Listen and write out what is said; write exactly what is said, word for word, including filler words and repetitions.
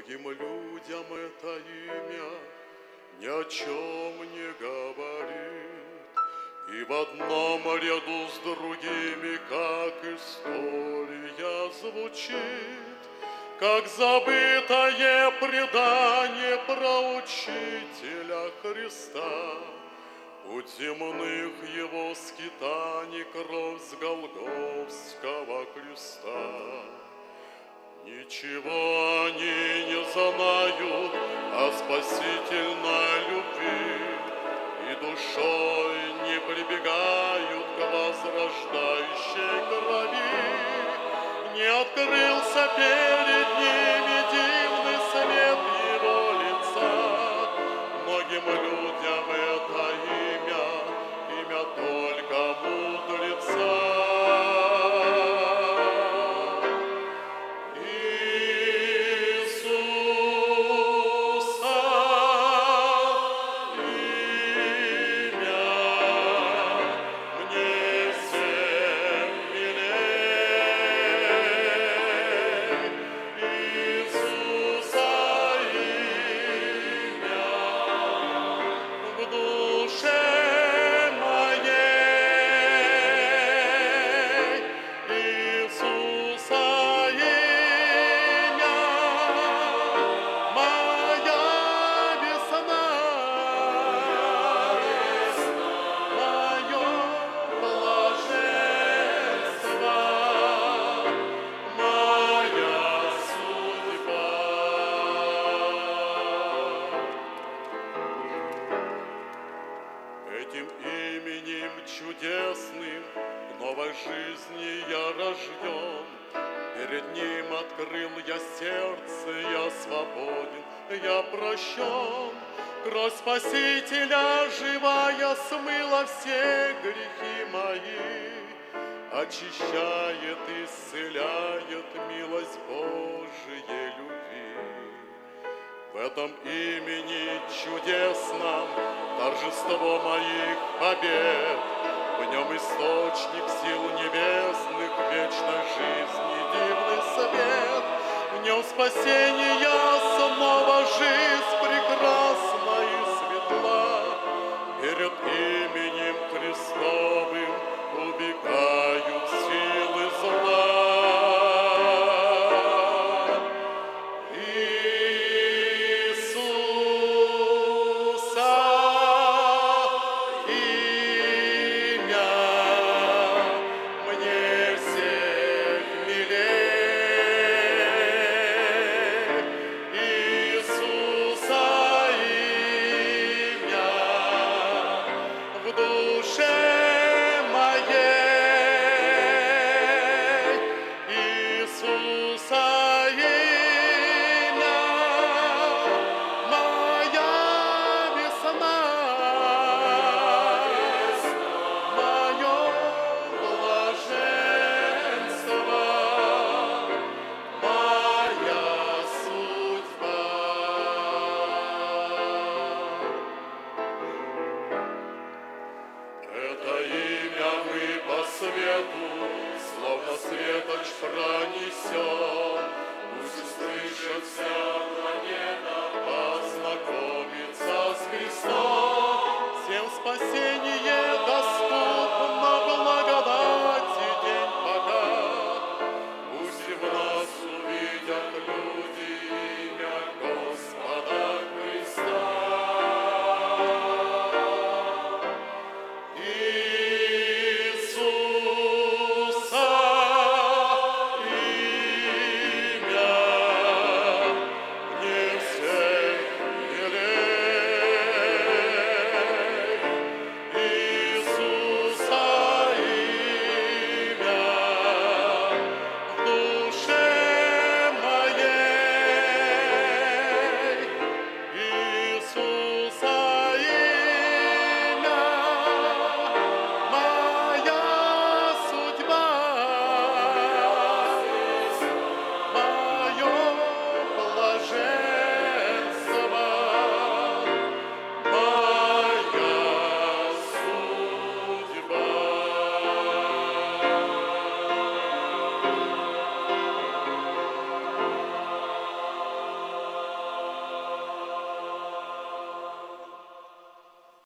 Многим людям это имя ни о чем не говорит, и в одном ряду с другими, как история звучит, как забытое предание про учителя Христа. Путь земных его скитаний, кровь с Голгофского креста. Ничего они не знают о спасительной любви, и душой не прибегают к возрождающей крови. Не открылся перед ними дивный свет его лица. Многим людям это имя, имя только мудреца. Этим именем чудесным к новой жизни я рожден. Перед ним открыл я сердце, я свободен, я прощен. Кровь Спасителя живая смыла все грехи мои, очищает, исцеляет милость Божией любви. В этом имени чудесном торжество моих побед, в нем источник сил небесных, вечной жизни дивный свет. В нем спасение, снова жизнь прекрасна и светла. Перед именем Христовым убегают силы зла. Словно светоч пронесет, пусть услышит вся планета, познакомиться с Христом, всем спасение.